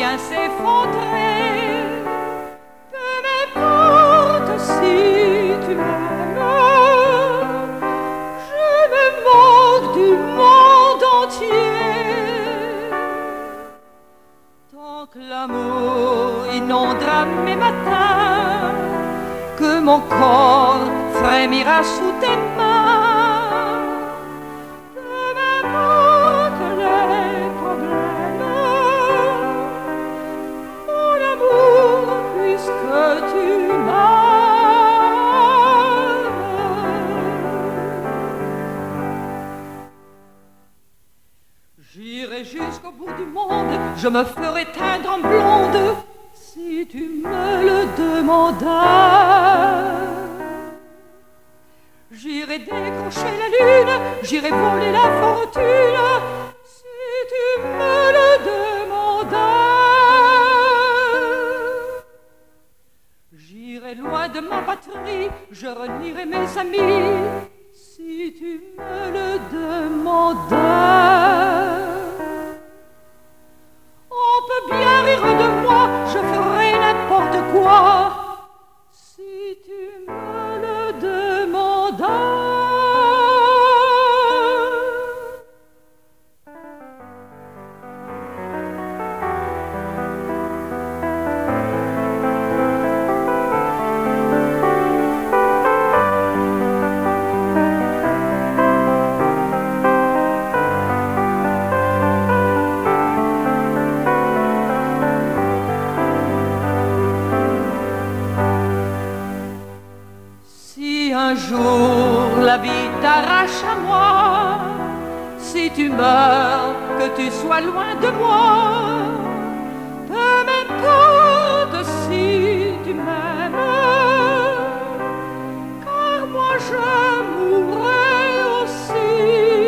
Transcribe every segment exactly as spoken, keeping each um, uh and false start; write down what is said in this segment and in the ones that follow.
vient s'effondrer. Peu m'importe si tu m'aimes, je me moque du monde entier. Tant que l'amour inondera mes matins, que mon corps frémira sous tes mains. Peu m'importe les problèmes, mon amour, puisque tu m'aimes. J'irai jusqu'au bout du monde, je me ferai teindre en blonde, si tu me le demandais. J'irai décrocher la lune, j'irai voler la fortune, si tu me le demandais. J'irai loin de ma patrie, je renierai mes amis, si tu me le demandais. On peut bien rire de moi, je ferai n'importe quoi, si tu me le demandais. Si un jour la vie t'arrache à moi, si tu meurs, que tu sois loin de moi, peu m'importe si tu m'aimes, car moi je mourrai aussi.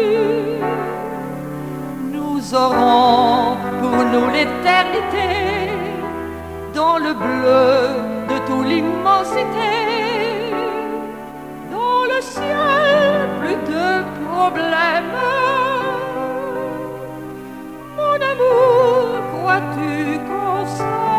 Nous aurons pour nous l'éternité, dans le bleu de toute l'immensité. Dans le ciel, plus de problèmes. Mon amour, crois-tu qu'en ça